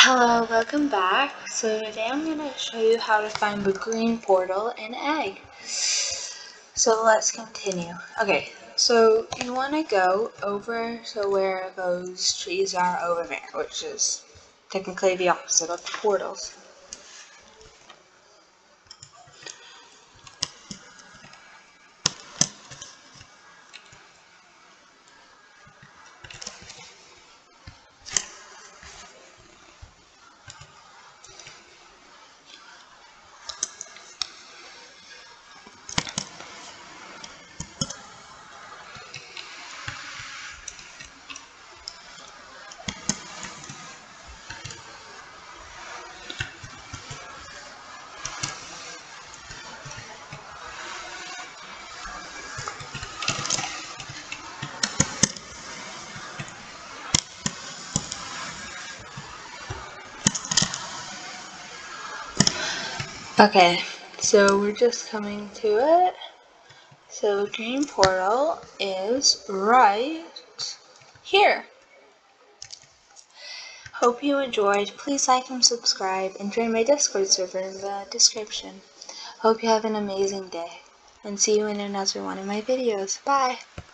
Hello, welcome back. So today I'm going to show you how to find the green portal in Egg. So let's continue. Okay, so you want to go over to where those trees are over there, which is technically the opposite of the portals. Okay, so we're just coming to it. So the green portal is right here. Hope you enjoyed. Please like and subscribe and join my Discord server in the description. Hope you have an amazing day and see you in another one of my videos. Bye!